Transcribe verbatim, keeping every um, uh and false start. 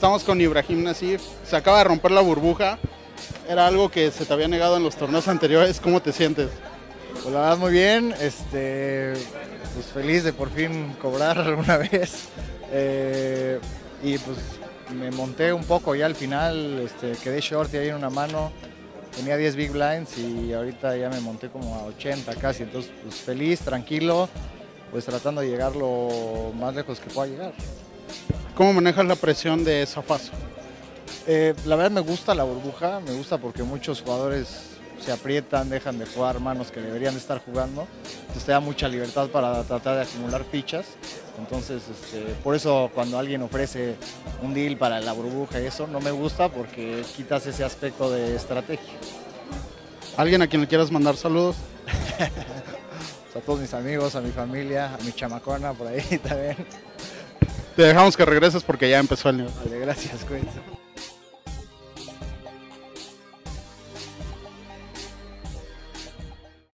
Estamos con Ibrahim Nassif, se acaba de romper la burbuja, era algo que se te había negado en los torneos anteriores, ¿cómo te sientes? Pues la verdad muy bien, este, pues feliz de por fin cobrar alguna vez, eh, y pues me monté un poco ya al final, este, quedé short y ahí en una mano, tenía diez big blinds y ahorita ya me monté como a ochenta casi, entonces pues feliz, tranquilo, pues tratando de llegar lo más lejos que pueda llegar. ¿Cómo manejas la presión de Safazo? Eh, la verdad me gusta la burbuja, me gusta porque muchos jugadores se aprietan, dejan de jugar manos que deberían de estar jugando, entonces te da mucha libertad para tratar de acumular fichas, entonces este, por eso cuando alguien ofrece un deal para la burbuja y eso, no me gusta porque quitas ese aspecto de estrategia. ¿Alguien a quien le quieras mandar saludos? A todos mis amigos, a mi familia, a mi chamacona por ahí también. Te dejamos que regreses porque ya empezó el nivel. Vale, gracias, cuídense.